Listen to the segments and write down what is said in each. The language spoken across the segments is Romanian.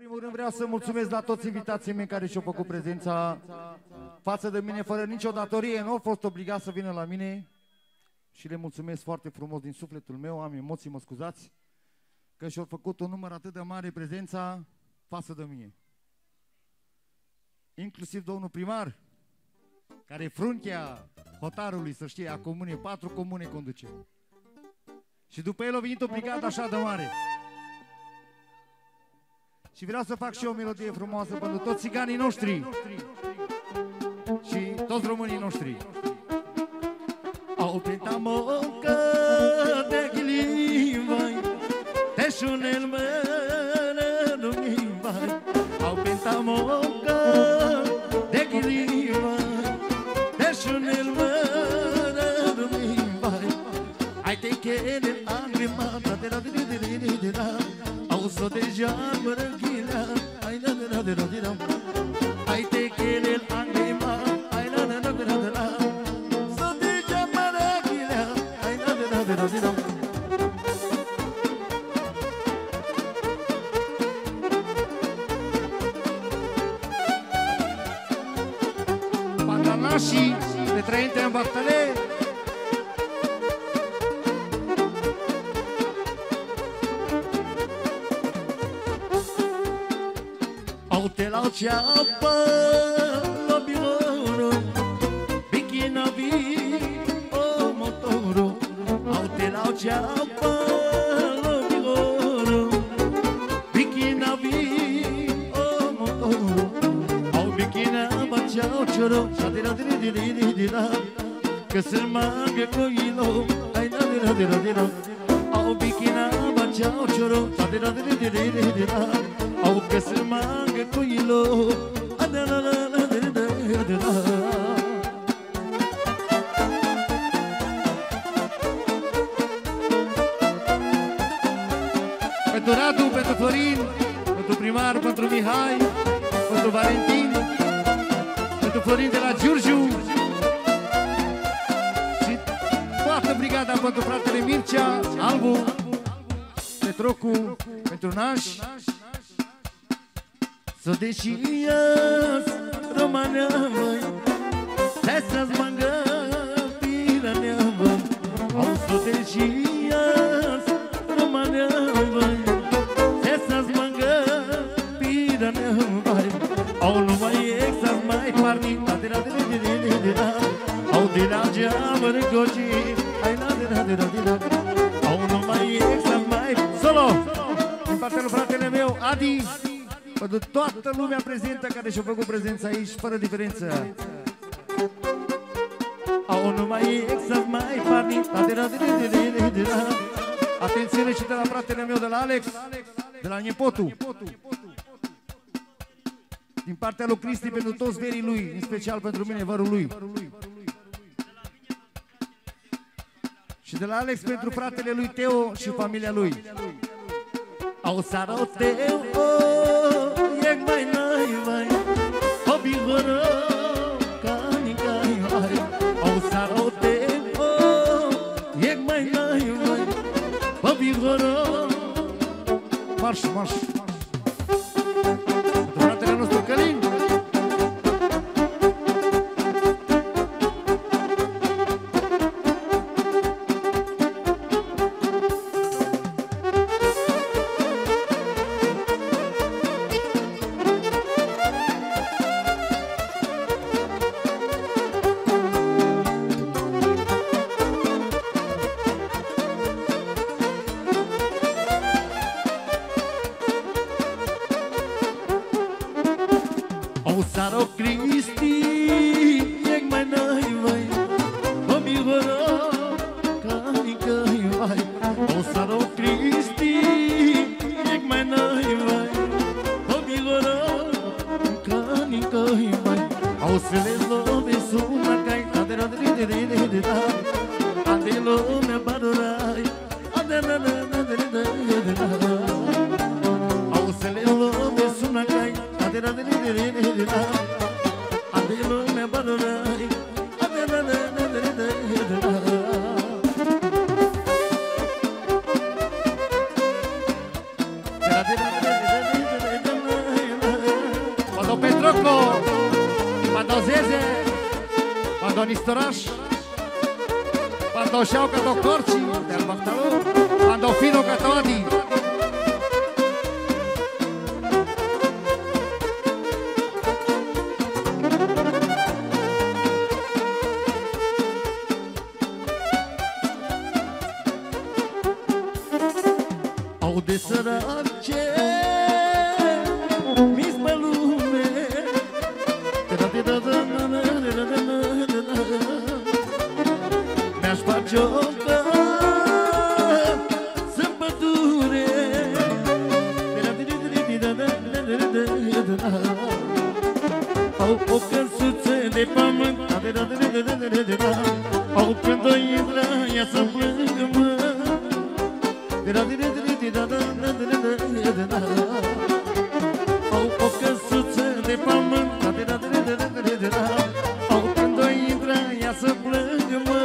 primul rând vreau să mulțumesc la toți invitații mei care și-au făcut prezența față de mine fără nicio datorie, nu au fost obligați să vină la mine și le mulțumesc foarte frumos din sufletul meu, am emoții, mă scuzați, că și-au făcut un număr atât de mare prezența față de mine. Inclusiv domnul primar, care e frunchea hotarului, să știe, a comune, 4 comune conduce. Și după el a venit o brigadă așa de mare. Și vreau să fac și eu o melodie frumoasă pentru toți țiganii noștri și toți românii noștri. Au pintat mocă de ghilivai, te șunel mână lumivai. Au pintat mocă de ghilivai, te șunel mână lumivai. Ai te chele agremata de la de la. Au să te joară răghilea, ai la de la. Ai te chele agremata, ai la de la. Să te joară răghilea, ai la de la. Pandanașii de trăinte în Bartale. Te la ceapă, la biroro, bikinavi, o motoro. Au te la ceapă, la biroro, bikinavi, o motoro. Au bikinava ceau cioro, șadira de la, că sunt magă coilo, ai la. Au bikinava ceau cioro, șadira de la. Au că se mangă cu ilo, pentru Radu, pentru Florin, pentru primar, pentru Mihai, pentru Valentin, pentru Florin de la Giurgiu și toată brigada pentru fratele Mircea, Albu, Petrocu, pentru Naș. Să deșiați România, măi, să-ți mangă piranea, măi. Au să deșiați România, măi, să-ți mangă piranea, măi. Au numai exas mai parni, au de la geamă răgoci, ai la. Au numai exas mai solo, din partea lui fratele meu, Adi. Pentru toată lumea prezentă care și-a făcut prezența aici, fără diferență. Au numai exact mai parni. Atențiune și de la fratele meu, de la Alex, de la nepotul. Din partea lui Cristi, pentru toți verii lui, în special pentru mine, vărul lui. Și de la Alex pentru fratele lui Teo și familia lui. Au sarau Teo, e mai nai vai, o bihoră, cani vai. Au sarau Teo, e mai nai vai, o bihoră. Marș, marș. Pentru fratele nostru Călin. Petroco, Pando Zeze, Pando Nistoraș, Pando Șauca Doctorci, de-al Bactalu, Pando Fino Catoadi. Au de sărace mi-s pe lume, mi-aș face o să-mi pădure, au o căsuță de pământ, au când o intră ea să plângă, mă. Au o căsuță de pământ, au când o intră ea să plângă, mă.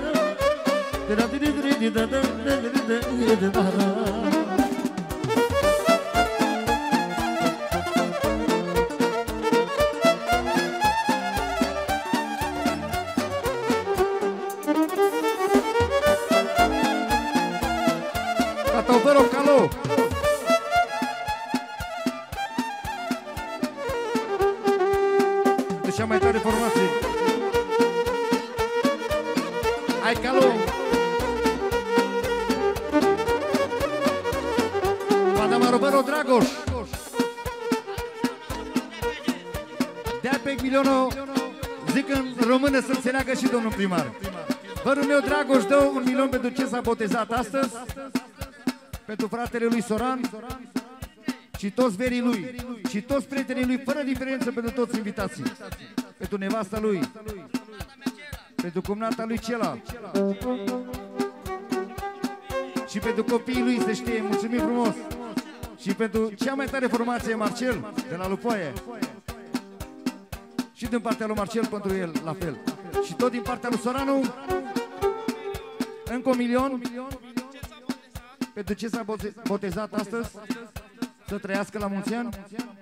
Catopero Calo. De cea mai tare formație. Hai Calo. Padama Robero Dragoș. De-a pe milionul, zic în română să înțeleagă și domnul primar. Vărul meu Dragoș dă 1 milion pentru ce s-a botezat astăzi, pentru fratele lui Soran și toți verii lui și toți prietenii lui, fără diferență, pentru toți invitații, pentru nevasta lui, pentru cumnata lui Cela și pentru copiii lui, se știe, mulțumim frumos, și pentru cea mai tare formație, Marcel, de la Lupoie, și din partea lui Marcel pentru el, la fel, și tot din partea lui Soranu, încă 1 milion pentru ce s-a botezat astăzi, să trăiască la mulți ani,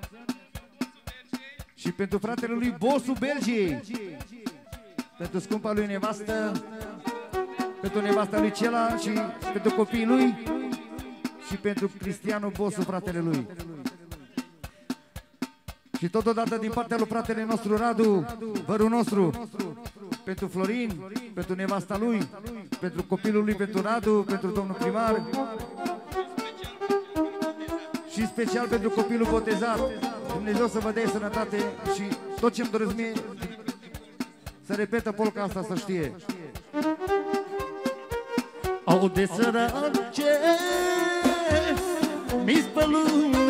și pentru fratele lui Bosul Belgiei, pentru scumpa lui nevastă, pentru nevasta lui Cela și pentru copiii lui și pentru Cristianu Bosu, fratele lui. Și totodată din partea lui fratele nostru Radu, vărul nostru, pentru Florin, pentru nevasta lui, pentru copilul lui, pentru Radu, pentru domnul primar și special pentru copilul botezat. Dumnezeu să vă dea sănătate și tot ce-mi doresc mie, să repetă polca asta, să știe. Au de sărace mi-s pe lume,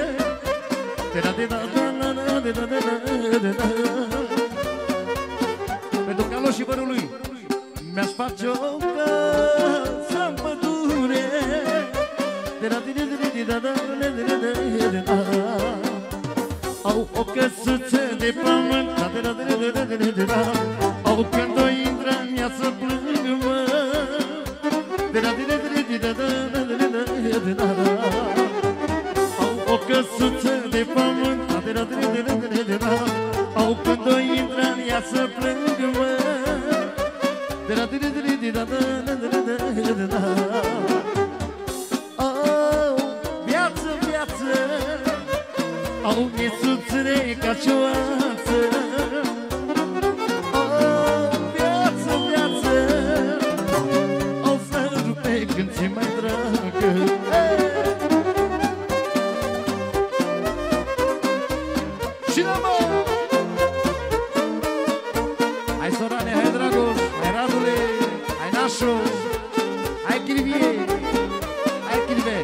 pentru Calo și vărul lui mi-aș face o casă-n pădure, au o căsuță de pământ, au când o intră în ea să plângă, mă. Au o căsuță de pământ, au când o intră în ea să plângă, mă. Au viață, viață, au miesuțele ca cioață. Au viață, viață, au să rupe când ți mai dragă. Și la mă! Hai Sorane, hai Dragoș, hai Radule, hai Nașu, hai Chirivie, hai Chirive.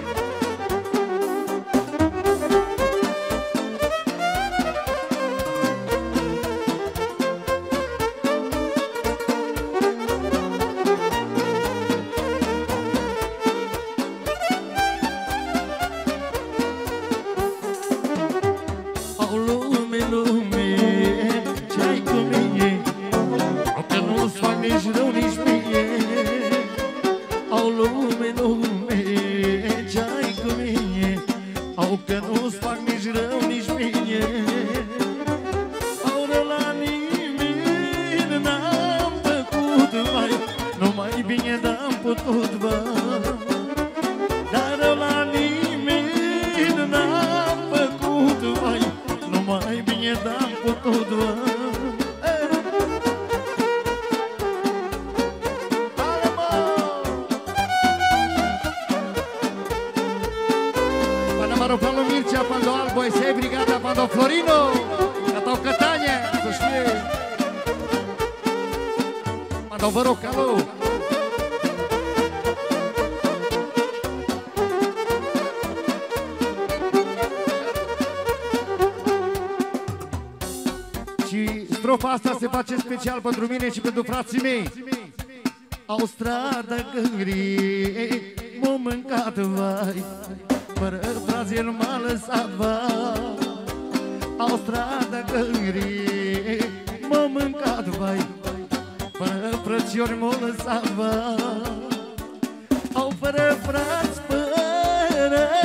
Au lume, lume, ce-ai cu mine, au că nu-ți fac nici rău, nici mie. Au lume, lume, ce-ai cu mine, au că nu-ți fac nici rău, nici mie. putut, vai, dar la nimeni n-am făcut, vai, numai bine n-am putut, vai. Pano Mircea, Pando Albo, Esei, Brigada, Pando Florino, Catau Catania, să știe. Pando Văroc, alo. Și strofa asta se face special pentru mine și pentru frații mei. Au stradă gri, m-au mâncat, vai, fără fraze nu m-a lăsat, vai. Au stradă gri, m-au mâncat, vai, fără frățiori m-au lăsat, vai. Au fără frați, fără